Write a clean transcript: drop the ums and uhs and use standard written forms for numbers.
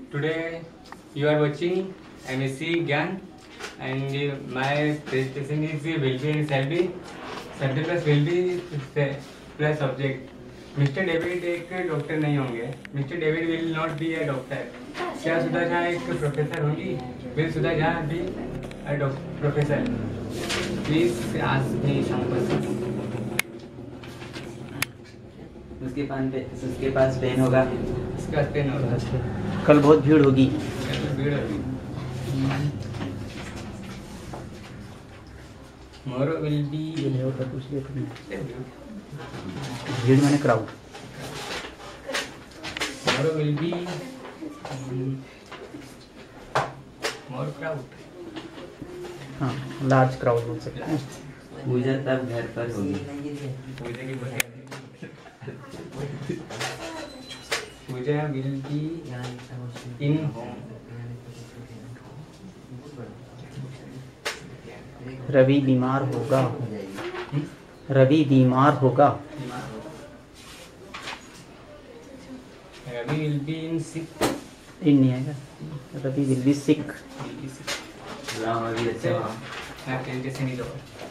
Today you are watching MEC Gyan and my presentation is will be and shall be. Subject plus will be plus object. Mister David एक doctor नहीं होंगे. Mister David will not be a doctor. क्या सुधा झा एक professor होंगी? Will Sudha Jha be a professor? Please ask me some question. उसके पास pen होगा. उसके पास पेन होगा. कल बहुत भीड़ होगी. भीड़ होगी. मोरो विल बी भीड़ माने क्राउड. मोरो विल बी मोर क्राउड. हाँ, लार्ज क्राउड बोल सकते हैं. पूजा तब घर पर होगी. पूजा की Puja will be in home. Ravi बीमार होगा. रवि बीमार होगा. Ravi will be in sick. इन नहीं आएगा. Ravi will be sick. Ram अभी अच्छा. हाँ, कैसे नहीं लो.